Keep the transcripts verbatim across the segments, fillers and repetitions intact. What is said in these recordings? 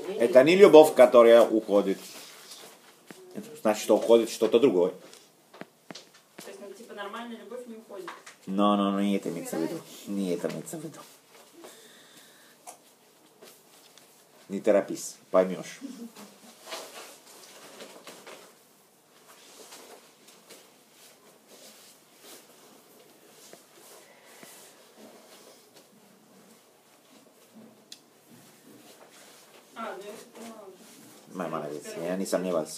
Это не любовь, которая уходит. Значит, что уходит что-то другое. То есть, ну, типа, нормальная любовь не уходит. Но, но, но не это имеется в виду. Не это имеется в виду. Не торопись, поймешь. А, ну я поняла. Мой молодец, я не сомневался.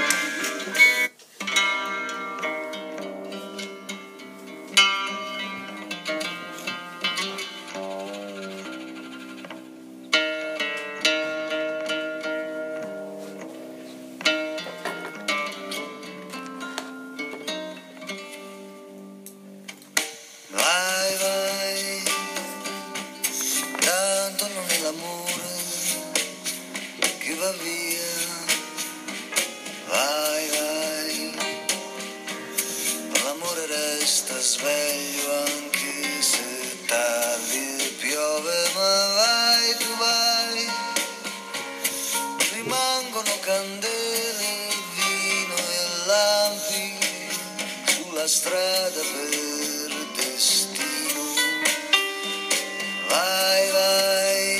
Vai, vai, tanto non è l'amore che va via. Vai, vai, l'amore resta sveglio anche se tardi e piove, ma vai, tu vai, rimangono candele, vino e lampi sulla strada per destino. Vai, vai,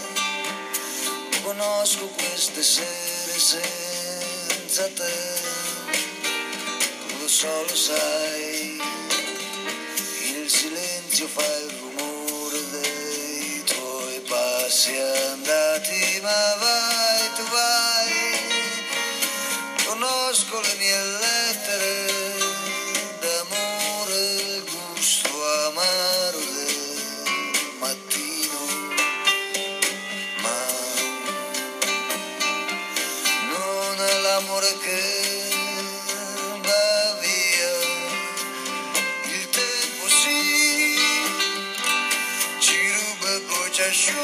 conosco queste sere senza te, lo so, lo sai, il silenzio fa il rumore dei tuoi passi andati, ma vai, tu vai, conosco le mie lettere d'amore, il gusto amaro del mattino, ma non è l'amore che va via, il tempo sì, ci ruba e poi ci asciuga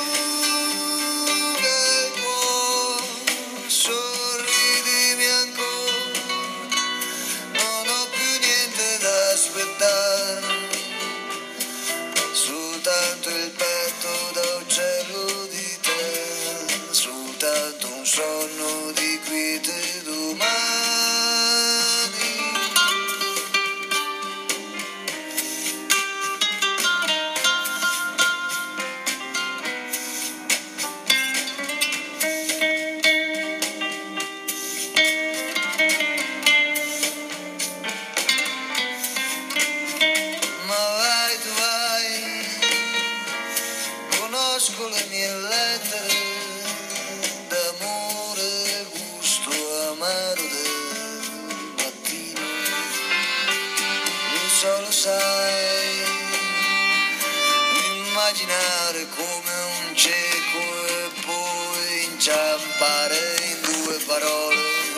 il cuore, sorridimi ancora, non ho più niente da aspettare, soltanto il petto da uccello di te, soltanto un sonno di quiete domani. Ma vai, tu vai, conosco le mie lettere d'amore, gusto amaro del mattino, lo so, lo sai, immaginare come un cieco e poi inciampare in due parole,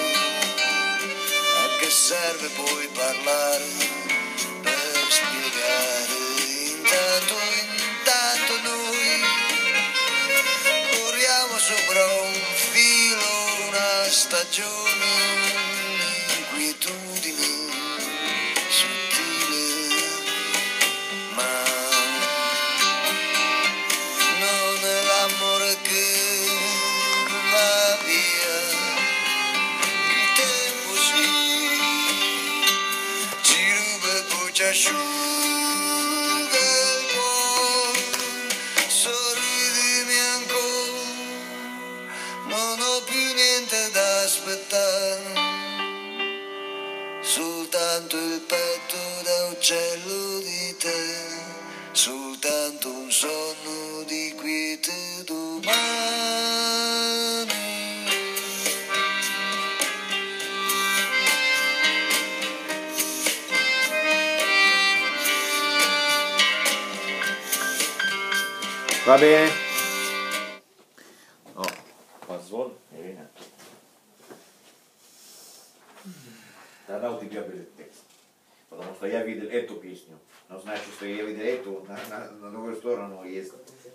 a che serve poi parlare per spiegare, intanto, intanto noi corriamo sopra un filo, una stagione, un'inquietudine sottile, ma non è l'amore che va via, il tempo sì, ci ruba e poi ci asciuga il cuore, sorridimi ancora, non ho più niente da aspettare, soltanto il petto da uccello di te, soltanto un sonno di quiete domani. Va bene? О, позвон, Ирина. Тогда у тебя будет текст. Потому что я видел эту песню. Но значит, что я видел эту, на, на, на другую сторону есть.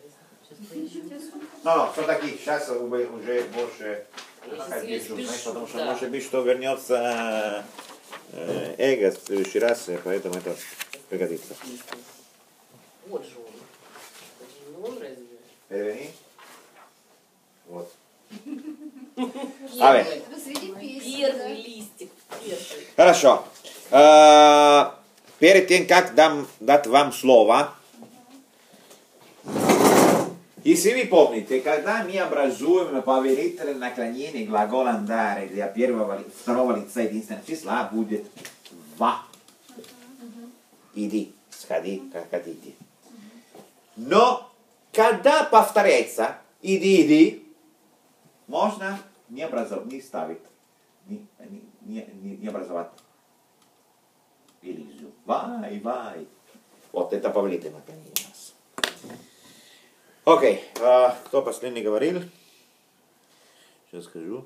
Но, все-таки сейчас уже больше держу, знаешь, потому что может быть, что вернется э, эго в следующий раз, поэтому это пригодится. Вот же он. Он разве? Перевини. Вот. Vabbè. Посреди песни, Первый листик. Первый. Хорошо. Э, Перед тем, как дам, дать вам слово, если вы помните, когда мы образуем поверительное наклонение глагола andare для первого, второго лица единственного числа, будет va. Иди, сходи, как хотите. Но, когда повторяется иди, иди, можно не образовать, не ставить, не, не, не, не, не образовать Элизию. Vai, vai. Вот это повелительное наклонение у нас. Окей, а, кто последний говорил? Сейчас скажу.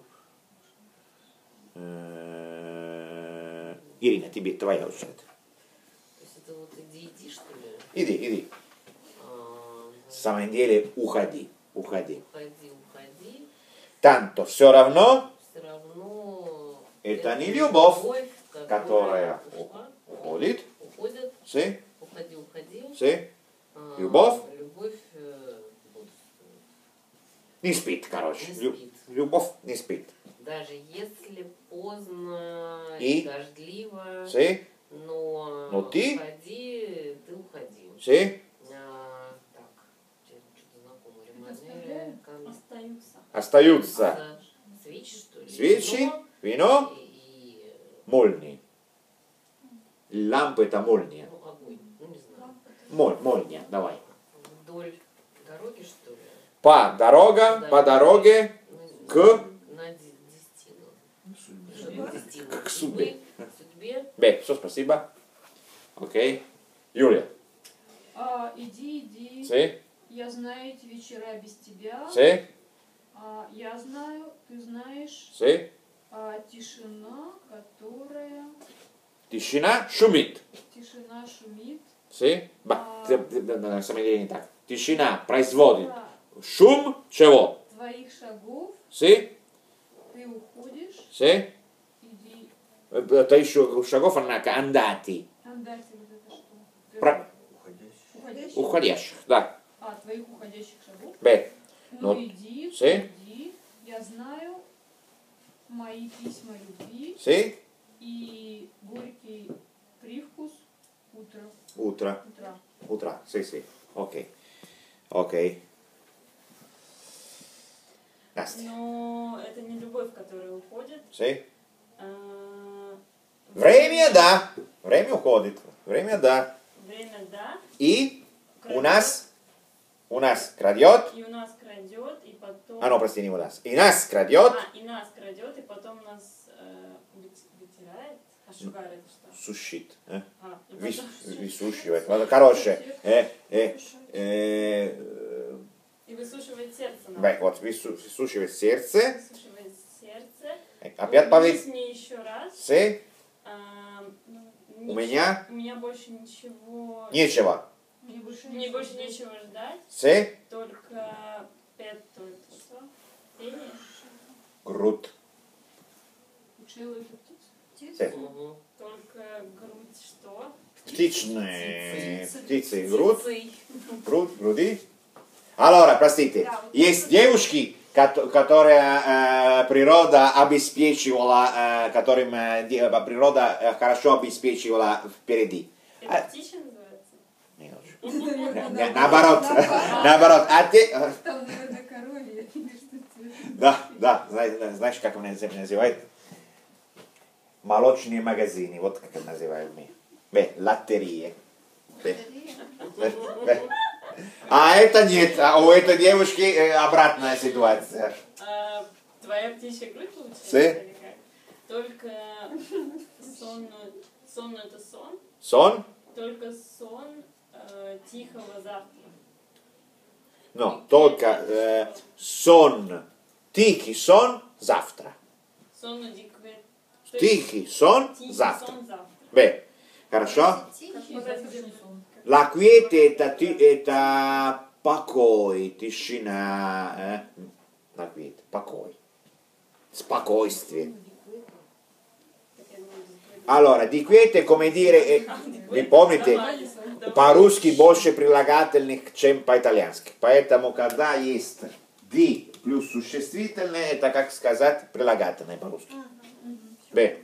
Э, Ирина, тебе твоя очередь. То есть это вот иди, иди, что ли? Иди, иди. А, На самом деле, уходи, уходи. Уходи, уходи. Танто, все равно, Все равно... это не любовь, которая, которая ушла, уходит. уходит. Си, Уходи, уходи. си, А, Любовь? Любовь э, бодрствует. не спит, короче. Не Лю- спит. Любовь не спит. Даже если поздно И? и дождливо, Си, но, Но ты? уходи, ты уходи. си, А, так, что-то знакомое. Оставляем? Ремонер, Остаются. остаются свечи, что ли? свечи, Вино вино, И, и, молнии. Лампа это молния. ну, огонь, ну не знаю. Моль, молния, давай. Вдоль дороги, что ли? По дорога, Да. по дороге Ну, к на ди- дестину. Что-то дестину. К судьбе. Судьбе. Б. Все, спасибо. Окей. Юлия. А, иди, иди. Си, Я знаю эти вечера без тебя. си, А, я знаю, ты знаешь. си. А, тишина, которая... Тишина шумит. Тишина шумит. Си. Ба, А. т- т- т- на самом деле не так. Тишина производит Да, шум чего? твоих шагов Си, ты уходишь. си. Иди. Это еще шагов, однако, andati. Андатель вот это что? Ты- Про- Уходящих? Уходящих, да. А, твоих уходящих шагов. Б. Ну, Ну, иди, си. иди. Я знаю мои письма любви Си. и горький привкус утра. Утро. Утра. Утро. Си, си. Окей. Окей. Настя. Но это не любовь, которая уходит. Си. А, Время, да. Время уходит. Время, да. Время, да. И у Крадет. нас, у нас крадет. И у нас крадет, и потом... А, ну, прости, не у нас. И нас крадет. А, и нас крадет, и потом нас э, выт- вытирает. А шугар это что? Сушит. э, А, и вис- потом... Высушивает. Вот, короче. Э, э, э, И высушивает сердце нам. бэк, вот, вису- высушивает сердце. Высушивает сердце. Опять Поверь поведь. мне еще раз. Си. А, ну, У нич- меня У меня больше ничего... нечего. Мне больше Мне нечего больше ждать. нечего ждать. Си. Только пет, только что? Пение? Груд. Учила эту птицу? Си. Угу. Только грудь что? Птичные птицы. Груд. Птицей. Груд, груди. Allora, простите, есть девушки, кото- которые э, природа обеспечивала, э, которым э, де- природа э, хорошо обеспечивала впереди. А- Это птичья называется? Не очень. Не- не, Наоборот, наоборот. А ты, э, Там, наверное, коровья или что-то. да, да, знаешь, знаешь, как меня называют? Молочные магазины, вот как это называют мы. Бе, латтерии. Бе, бе, бе. А это нет, а у этой девушки э, обратная ситуация. А, твоя птичья грудь получается? Си. Или как? Только сон, сон это сон, Сон? только сон э, тихого завтра. No, только э, сон, тихий сон завтра. Сон диквет. Тихий сон Тихий завтра. сон завтра. Бе, хорошо? Тихий завтрашний сон. La quiete это, ти- это покой, тишина. Э? La quiete, покой. Спокойствие. Так я думаю, диквет. Allora, di quiete, come dire, eh, vi помните, по-русски больше прилагательных, чем по-итальянски. Поэтому, когда есть ди плюс существительное, это, как сказать, прилагательное по-русски. Б.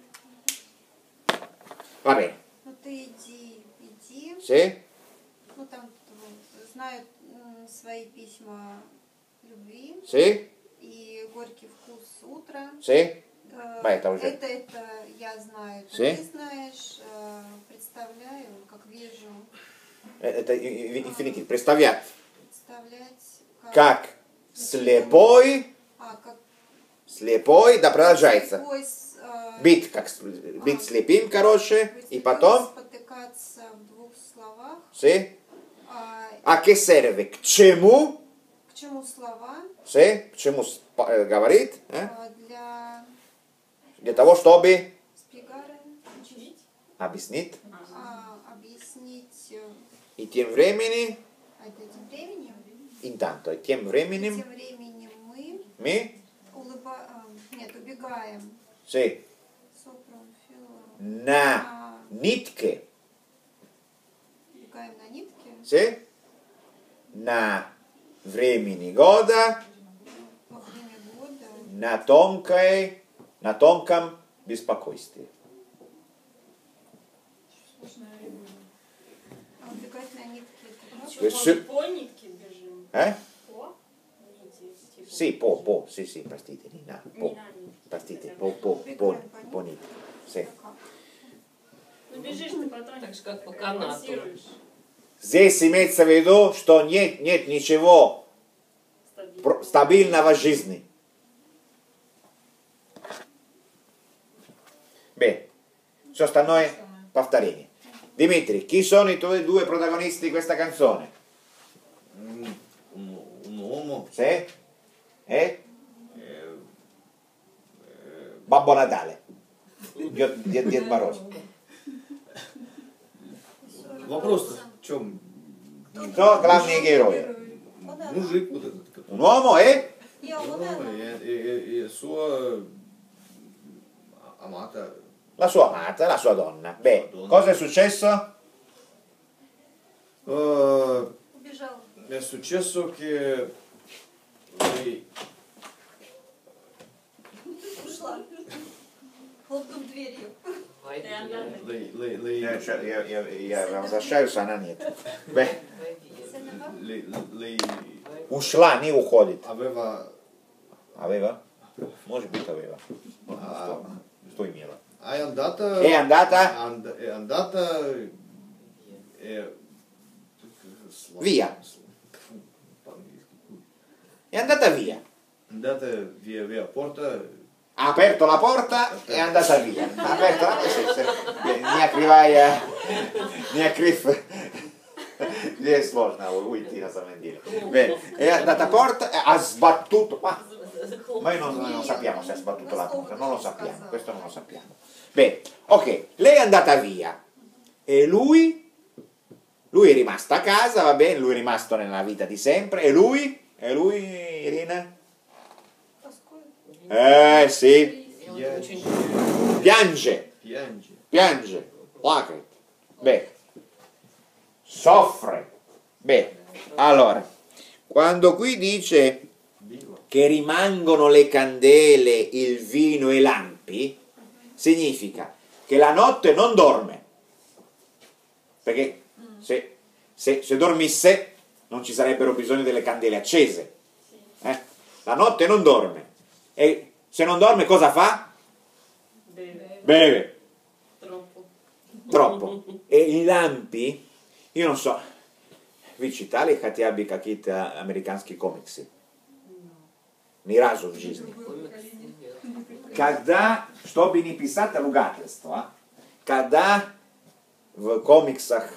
Va bene. Ну ты иди, иди. Sì? Ну там вот, знают м, свои письма любви Sì? и горький вкус утра. Sì? Э, Бай, это уже. это, это я знаю, это Sì? ты знаешь, э, представляю, как вижу, Это инфинитив. Представлять. представлять, Как слепой, а, как слепой, да продолжается. слепой с, э, Быть, как с- быть слепым, короче, быть и слепым, потом, спотыкаться в двух словах. sì? А, А che serve? К чему? к чему слова? Sì? К чему спа- э, говорит? э? А, для Для того, чтобы спигары Учить? объяснить. а, объяснить э, И тем временем, а этим временем. intanto, и тем временем, Тем временем мы мы, улыба... а, нет, убегаем. sì, Сопром, фило. на А, нитке, убегаем на нитке sì? На времени года, во время года. на тонкой, на тонком беспокойстве. А убегать на нитке это Что, То есть может, ши- по нитке бежим? Э? По нити? Типа. Sì, po, po, sì, sì, простите, не на, Не по, на нитке. простите, по, по, по, по нитке, sì. Ну бежишь ты потом. Так же, как по канату. пассируешь. Здесь имеется в виду, что нет, нет ничего Стабильно. про- стабильного в жизни. Bene, все остальное повторение. Dimitri, chi sono i tuoi due protagonisti di questa canzone? Un, un uomo, Sì? Eh? eh, Babbo Natale. Дед, Дед, Дед Мороз. вопрос в чем? Кто главные герои? Мужик вот этот, который. Un uomo e? Я вот Ну, это. e, e, e sua amata. La sua amata, la sua donna. Beh, cosa è successo? Eh, Убежал. è successo che lei, Ушла. Хлопнув дверью. Vai Ты andata. via, lei, lei, lei, Я, я, я, я возвращаюсь, она нет. Beh, vai via. lei, lei ушла, не уходит. aveva, Aveva? Может быть, aveva. ah, Что имела? è andata, È andata? and- è andata è, Via. È andata via. È andata via, via porta. Ha aperto la porta e è andata via. Ha aperto la porta. Не открывая, не открыв. Здесь сложно уйти на самом деле. Bene, è andata a porta, ha sbattuto. Ma noi non, noi non sappiamo se ha sbattuto la porta, non lo sappiamo, questo non lo sappiamo. Bene, ok, lei è andata via e lui, lui è rimasto a casa, va bene, lui è rimasto nella vita di sempre e lui, e lui, Irina? Eh sì, И он очень piange, Piange. piange, lacrime. Bene, soffre. Bene, allora, quando qui dice Viva. che rimangono le candele, il vino e i lampi, significa che la notte non dorme. Perché se, se, se dormisse non ci sarebbero bisogno delle candele accese. Eh? La notte non dorme. E se non dorme cosa fa? Beve. Beve. Troppo. Troppo. E i lampi, io non so, vi читали хотя бы какие-то американские комиксы? Ни разу в жизни. Когда, чтобы не писать ругательства, когда в комиксах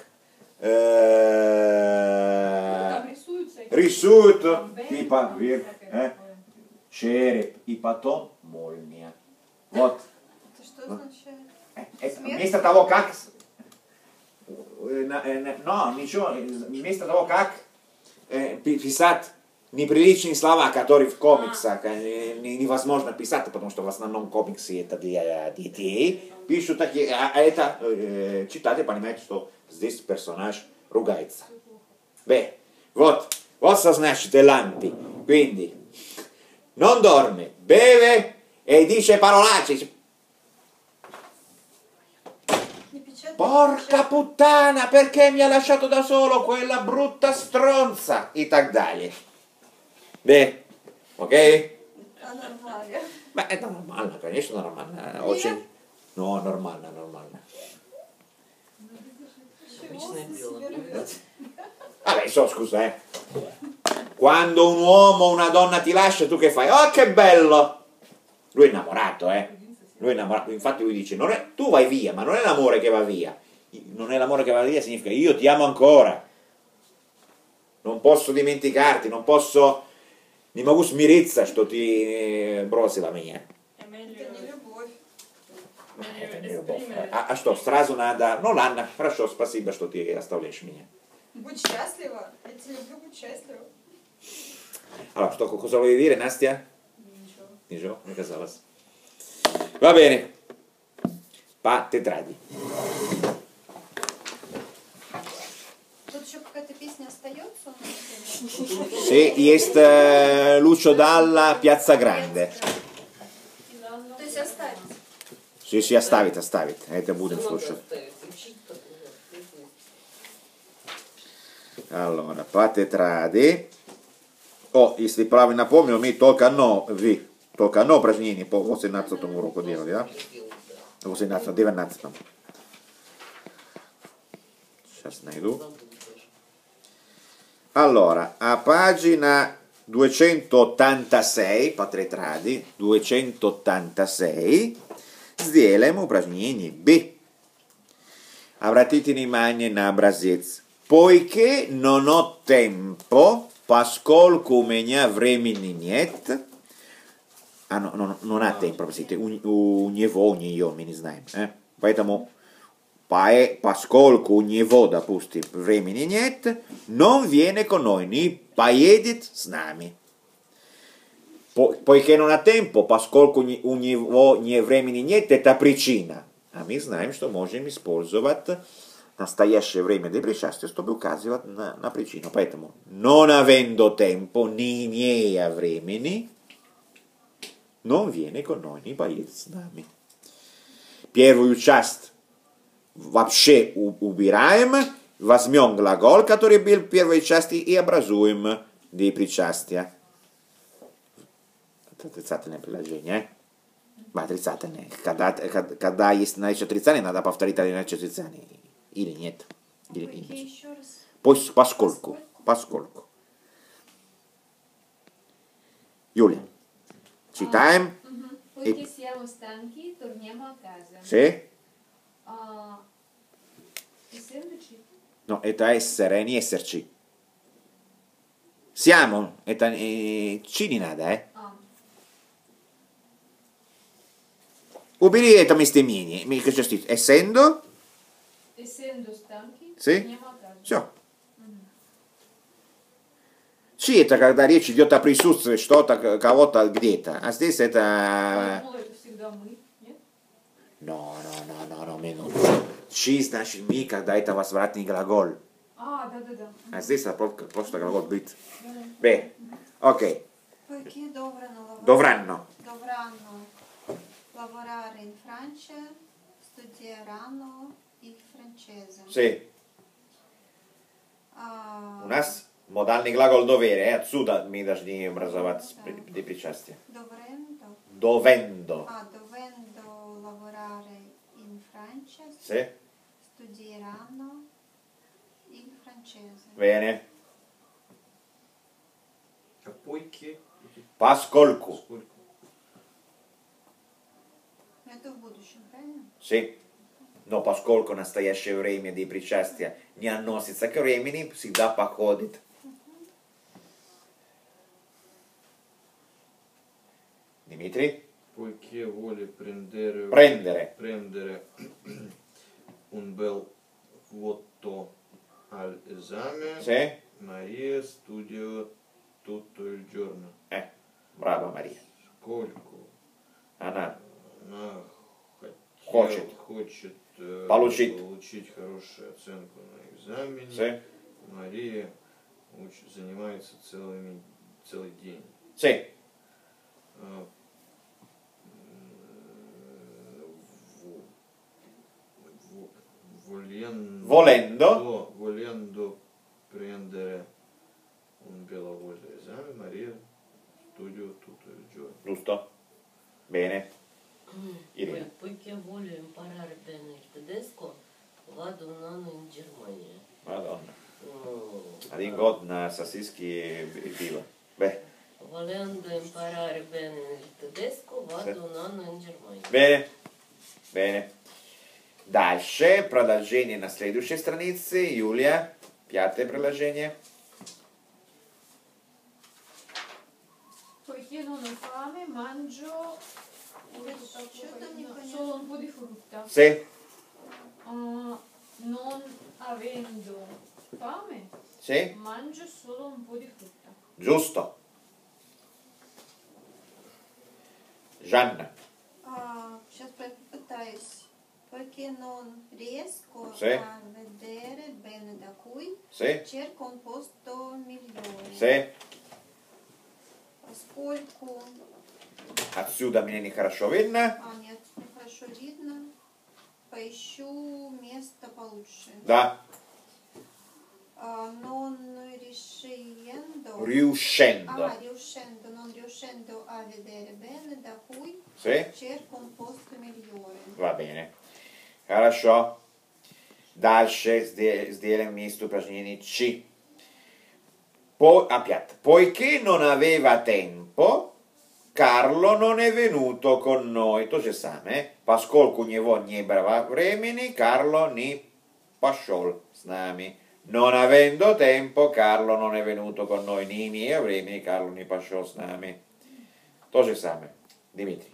э, Там рисуются. рисуют типа вверх, э, череп и потом молния. Вот. Это что означает? Э, э, Вместо того, как... э, на- э, на- Но, ничего, э, вместо того, как э, пи- писать неприличные слова, которые в комиксах э, не- невозможно писать, потому что в основном комиксы это для детей, пишут такие, а а это э, читатель понимает, что здесь персонаж ругается. Beh, вот, вот что значит лампи. Quindi, non dorme, beve e dice parolacce. Porca puttana, perché mi ha lasciato da solo quella brutta stronza? И так далее. Beh, ok? А нормально. Beh, è normale, конечно, normale. Очень... No, normale, normale. Обычное дело. Vabbè, so, scusa, eh. Quando un uomo o una donna ti lascia, tu che fai? Oh, che bello! Lui è innamorato, eh. Lui è innamorato. Infatti lui dice, non è... tu vai via, ma non è l'amore che va via. Non è l'amore che va via, significa io ti amo ancora. Non posso dimenticarti, non posso... Не могу смириться, что ты бросила меня. È meglio, Это не любовь. Это не meglio любовь. esprimere. А, а что, сразу надо... Ну ладно, хорошо, спасибо, что ты оставляешь меня. Будь счастлива. Я тебя люблю, будь счастлива. Allora, sto, cosa volevi dire, Nastia? Ничего. Ничего, не казалось. Va bene. По тетради. Тут еще какая-то песня остается у нас? Sì, есть э, Lucio Dalla, Piazza Grande. То есть оставить. Sì, sì, оставит, оставит. Это будем слушать. Allora, по тетради. О, если правильно помню, мы только одно, ви, только одно упражнение по восемнадцатому уроку делали, да? восемнадцатому, девятнадцатому. Сейчас найду. Allora, a pagina duecentottantasei, по тетради, duecentottantasei, сделаем упражнение B. Обратите внимание на образец. Poiché non ho tempo, поскольку у меня времени нет. А, no, no, non ha tempo, простите, у, у него, у нее, мы не знаем. Eh? Поэтому, поскольку у него, допустим, времени нет, non viene con noi, не поедет с нами. Po, poiché non ha tempo, поскольку у него не времени нет, это причина. А мы знаем, что можем использовать настоящее время del причастия, чтобы указывать на, на причину. Поэтому, non avendo tempo, не имея времени, non viene con noi, не поедет с нами. Первую часть вообще убираем, возьмем глагол, который был в первой части, и образуем для причастия. Это отрицательное предложение. Отрицательное. Когда, когда, когда есть наличие отрицания, надо повторить наличие отрицания. Или нет. Или, или нет. Еще раз. Пос, поскольку. Поскольку. Юля. Читаем. Poiché siamo stanchi, torniamo a casa. Sì? Uh, essendoci. No, это essere, не esserci. Siamo. Это eh, ci не надо, eh? Uh, Убери это местоимение. Essendo. essendo stanchi, Sì? torniamo a casa. Все. Чи это когда речь идет о присутствии что-то, кого-то где-то. А здесь это... Ну, это всегда мы, нет? No, no, no, no, no, минуту. Чи значит мы, когда это возвратный глагол. А, да-да-да. А здесь это просто, просто глагол быть. Б. Окей. Poiché dovranno lavorare, Dovranno. dovranno lavorare in Francia, studieranno il francese. Sì. А, У нас модальный глагол доверие. Отсюда мы должны образовать для причастия. Dovendo. Довендо. Ah, dovendo lavorare in Francia, Sì. studieranno il francese. Bene. А пойки? Поскольку. Сколько? Это в будущем, правильно? Sì. Но поскольку настоящее время для причастия не относится к времени, всегда походит. Дмитрий? Poiché vuole prendere, Prendere. prendere un bel voto all'esame, Sì? Maria studia tutto il giorno. Eh, brava Maria. Сколько Она она Хочет. хотел- хочет э, Получить. получить хорошую оценку на экзамене. Sì? Мария уч- занимается целыми, целый день. Sì. uh, vo- volendo, Volendo. volendo prendere un belavoglio esame, Maria studio tutto il giorno. Giusto? Bene. Poi, Irina. poiché voglio imparare bene il tedesco, vado un anno in Germania. Madonna. Mm, Один год на сосиски и пиво. Beh, Volendo imparare bene il tedesco, vado un anno in Germania. bene. Bene. Дальше продолжение на следующей странице. Юлия, пятое предложение. Poiché non ho fame, mangio Что там непонятно? solo un po' di frutta. Sì, Ah, non avendo fame, sì, mangio solo un po' di frutta. giusto. Gianna, А, сейчас попытаюсь. Perché non riesco Sì. a vedere bene da cui sì, cerco un posto migliore. sì. Поскольку Отсюда мне нехорошо видно. а, нет, нехорошо видно, поищу место получше. Да. А, non riuscendo Riuscendo. ah, riuscendo, non riuscendo a vedere bene da cui Sì, cerco un posto migliore. va bene. Хорошо. Дальше сде- сделаем вместе упражнение C. Poi, опять. Poiché non aveva tempo, Carlo non è venuto con noi. То же самое. Поскольку у него не было времени, Carlo не пошел с нами. Non avendo tempo, Carlo non è venuto con noi. Не имея времени, Carlo не пошел с нами. То же самое. Дмитрий.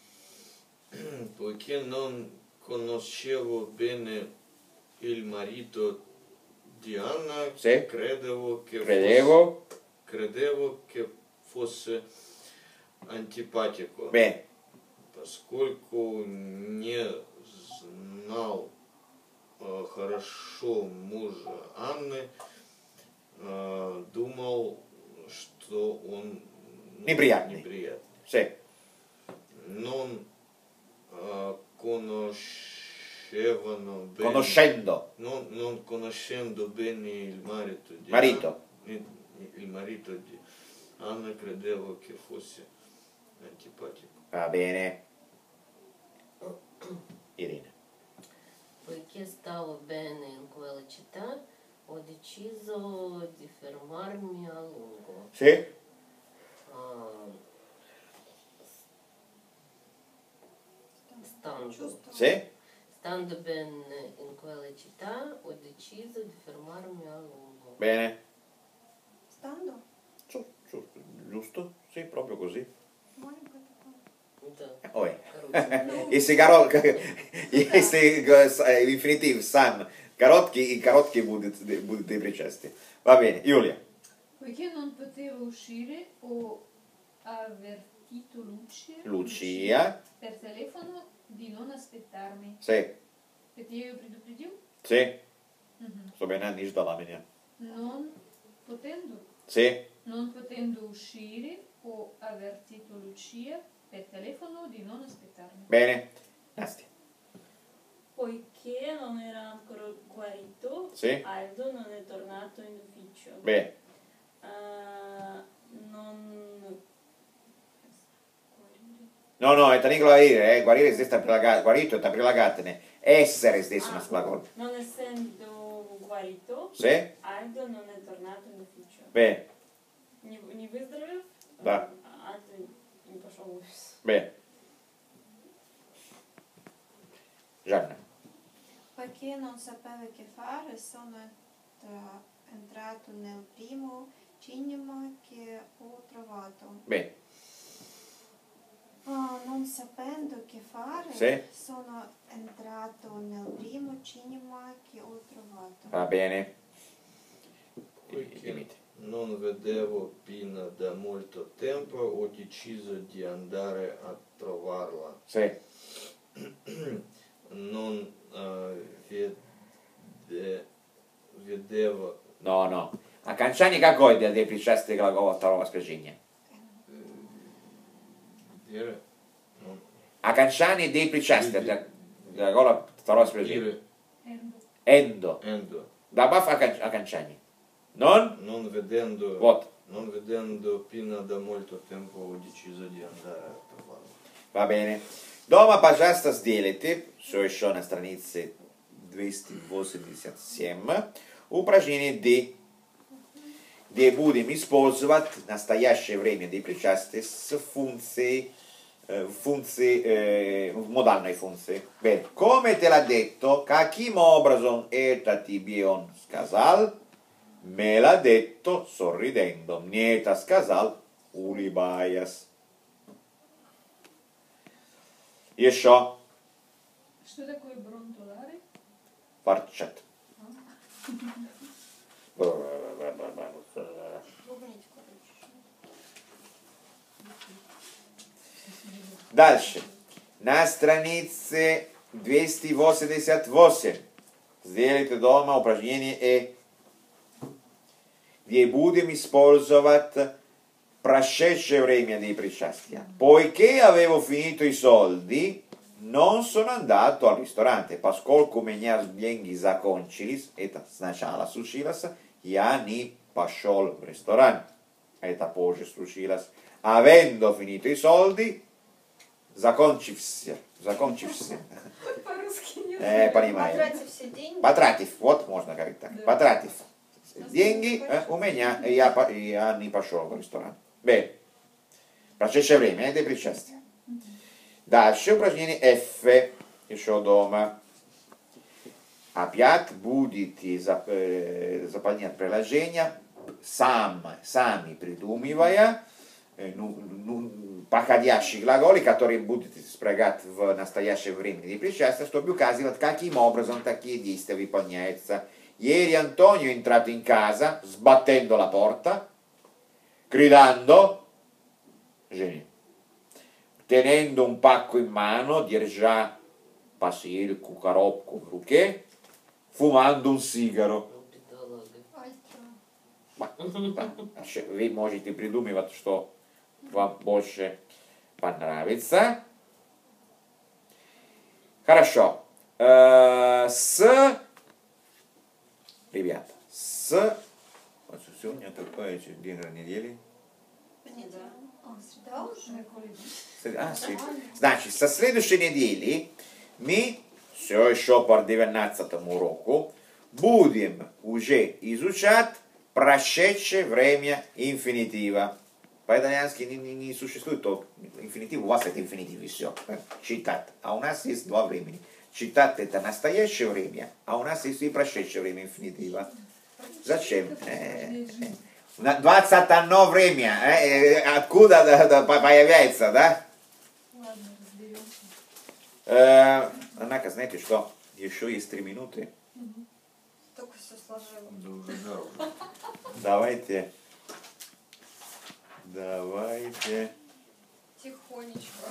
Poiché non conoscevo bene il marito di Anna, Sì. credevo che Credevo. fosse, credevo che fosse antipatico, Bene. поскольку не знал э, хорошо мужа Анны, э, думал, что он ну, Неприятный. неприятный. Sì. Non eh, conoscevano bene, Conoscendo. non, non conoscendo bene il marito di Marito. Anna, il, il marito di Anna, credevo che fosse antipatico. Va bene. Irina. Poiché stavo bene in quella città, ho deciso di fermarmi a lungo. Sì? Ah, stando, Чувствую. Sì? stando bene in quella città, ho deciso di fermarmi a lungo. Bene. Stando? Giu- giu- Giusto? Sì, proprio così. Маленькая такая. Да, Ой. короче. Если корот- если э, инфинитив сам короткий, и короткий будет, будет и причастие. Va bene. Giulia. Poiché non potevo uscire, ho avvertito Lucia, Lucia. per telefono di non aspettarmi. Sì. Это я ее предупредил? Sì. Мгм. Чтобы она не ждала меня. Non potendo, Sì. non potendo uscire, ho avvertito Lucia per telefono di non aspettarmi. Bene. Nastia. Poiché non era ancora guarito, Sì. Aldo non è tornato in ufficio. Bene. Ah, non... No, no, это не говорили, eh. Guarire здесь там прилагательное. Guarito это прилагательное. Essere здесь у нас Ah, глагол. non essendo guarito, Sì? Aldo non è tornato in ufficio. Bene. Не, не выздоровев, Да. а, Альдо не пошел в офис. Bene. Gianna. Perché non sapevo che fare, sono entra- entrato nel primo cinema che ho trovato. Bene. Ah, non sapendo che fare, Sì. sono entrato nel primo cinema che ho trovato. Va bene. Poiché Dimitri. non vedevo Pina da molto tempo, ho deciso di andare a trovarla. Sì. Non eh, vede- vedevo No, no. Окончание какое для причастия глагола второго скольжения? Ире. Ну, Окончание дей причастия. Ире. Для глагола второго спряжения. Ире. Эндо. Эндо. Добавь окон- окончание. Non? Non vedendo, Вот. non vedendo Pina da molto tempo ho deciso di andare a trovarlo. Va bene. Дома, пожалуйста, сделайте, все еще на странице двести восемьдесят семь, упражнение D, где будем использовать настоящее время для причастия с функцией, э, функцией, э, в модальной функции. Bene. Come te l'ha detto, каким образом это тебе он сказал? Me l'ha detto sorridendo. Мне это сказал, улыбаясь. Еще Что такое бронтоларе? парчат. Бубнить, короче. Дальше. На странице двести восемьдесят восемь. Сделайте дома упражнение E, где будем использовать precedente время di pricastia. Poiché avevo finito i soldi, non sono andato al ristorante. Поскольку у меня деньги закончились, это сначала случилось, я не пошел в ресторан. Это позже случилось. Avendo finito i soldi, закончився. Закончився. По-русски не Э, понимаю. Потратив все деньги. Потратив, вот можно говорить так. Да. Потратив деньги э, у меня, и я, по- и я не пошел в ресторан. Bene. Прошедшее время, это причастие. Дальше упражнение F, еще дома. Опять будете зап- э, заполнять приложение, сам, сами придумывая э, ну, ну, подходящие глаголы, которые будете спрягать в настоящее время для причастия, чтобы указывать, каким образом такие действия выполняются. Ieri Antonio è entrato in casa sbattendo la porta, gridando, Geni, tenendo un pacco in mano, Держа посылку, коробку в руке, fumando un sigaro. Ну, бедолага. Альтра. Да. Вы можете придумывать, что вам больше понравится. Хорошо. Э, С, ребята, с, вот сегодня какой день недели? Понедельник. А, среда уже? Меркурий. А, sì. Значит, со следующей недели мы все еще по девятнадцатому уроку будем уже изучать прошедшее время инфинитива. По-итальянски не, не, не существует то инфинитив, у вас это инфинитив и все. Читать. А у нас есть два времени. Читать это настоящее время, а у нас есть и прошедшее время инфинитива. Зачем? Э, э. На двадцать одно время. э, э, Откуда да, да, появляется, да? Ладно, разберемся. Э, Однако, знаете что? Еще есть три минуты. Только все сложила. Да уже, да, уже. Давайте. Давайте. Тихонечко.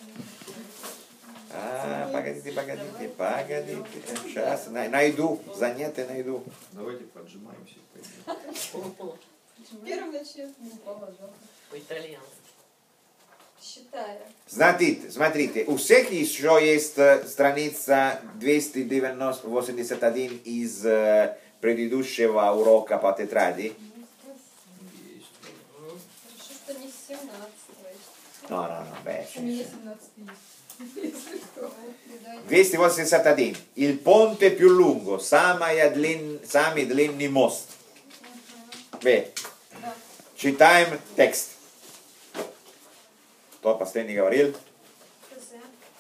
А, погодите, погодите, погодите. Сейчас най- найду. Занятие найду. Давайте поджимаемся. пойдем. Первым начнем. По-итальянски. Считая. Смотрите, смотрите, у всех еще есть э, страница двести восемьдесят один из э, предыдущего урока по тетради. Есть. Хорошо, что не с семнадцатого. No, no, no, beh, У меня семнадцатый есть. Если что. двести восемьдесят один. Il ponte più lungo, самая длин, самый длинный мост. Beh, Да. читаем текст. Кто последний говорил? Хз.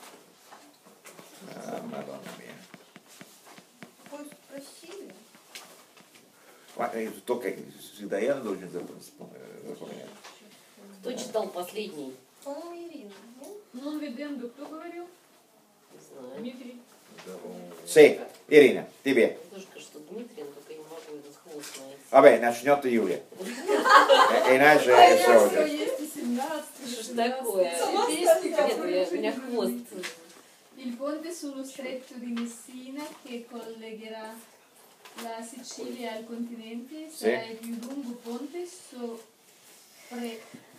А, Madonna mia. Какой спросили? Ма- э, Только всегда я должен запом- э, запоминать. Кто читал последний? По-моему, Ирина. Нет? Non vedendo, кто говорил? Не знаю. Дмитрий. Да, по-моему, Sì, Irina, тебе. Тоже кажется, что Дмитрий, но только я не могу этот хвост найти. Vabbè, начнет Юлия. Э, Иначе все Что уже. есть и семнадцатый, Что ж и такое? семнадцатый. Нет, у меня- у меня хвост. Il ponte sullo stretto di Messina che collegherà la Sicilia al continente sarà il più lungo ponte sopra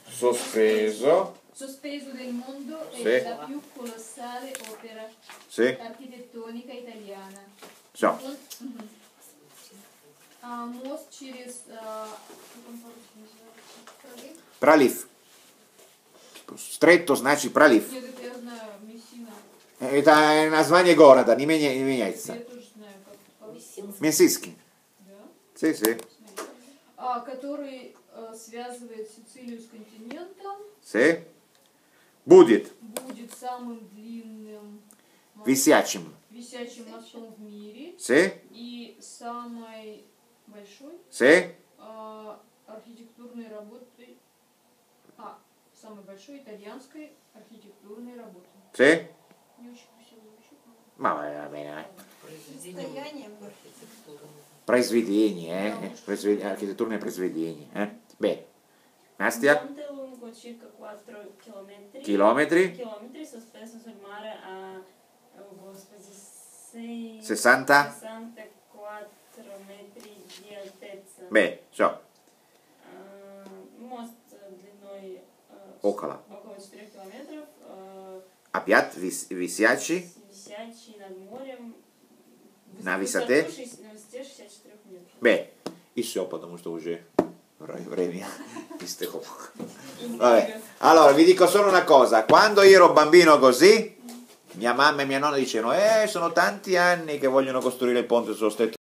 sospeso, Sospeso del mondo Sì. è la più colossale opera sì, architettonica italiana. so, Он- мгм. А, мост через а, как он по-русски называется? пролив. Стретто значит пролив. Нет, это я знаю, Мессина. Это название города, не, меня- не меняется. Я тоже знаю, как по-русски. Мессинский. Да? Sì, sì, А, который э, связывает Сицилию с континентом, sì. Будет будет самым длинным мостом- висячим. висячим мостом в мире Sì, и самой большой sì, а, архитектурной работой, а, самой большой итальянской архитектурной работой. sì. Не очень красиво звучит, но- Ma va bene, dai. Состояние Произведение, eh? Произвed- architetturne произведения. Eh? Bene. Nastia? Monte lungo circa quattro chilometri. Chilometri? Chilometri sospeso sul mare a, oh, господи, sei- sessanta? sessantaquattro metri di altezza. Bene, so, А, Мост длиной а, около. около четырёх километров, а, Опять вис- висячий. висячий над морем. На Высоту высоте? шесть- на высоте шестьдесят четыре метров. Bene. И все, потому что уже vre- время истекло. И Vabbè. Allora, vi dico solo una cosa. Quando io ero bambino così, mia mamma e mia nonna dicevano, eh, sono tanti anni che vogliono costruire il ponte sullo stretto